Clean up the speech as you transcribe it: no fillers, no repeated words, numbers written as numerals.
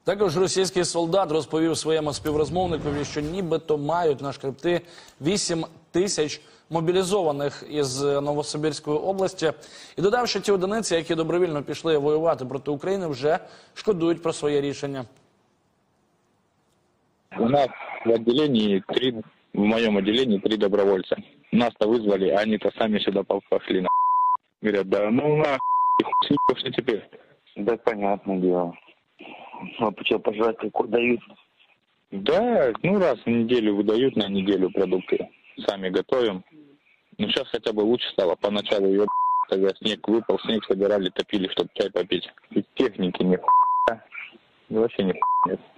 Також російський солдат розповів своєму співрозмовникові, що нібито мають на шкребти 8 тисяч мобілізованих із Новосибірської області. І додав, що ті одиниці, які добровільно пішли воювати проти України, вже шкодують про своє рішення. У нас в отделении в моем отделении 3 добровольца. Нас-то вызвали, а они-то сами сюда пошли. Говорят, да ну нахуй, что теперь? Да, понятное дело. А почему пожрать какой дают? Да, ну раз в неделю выдают, на неделю продукты. Сами готовим. Ну сейчас хотя бы лучше стало. Поначалу ее, когда снег выпал, снег собирали, топили, чтобы чай попить. И техники ни вообще ни нет.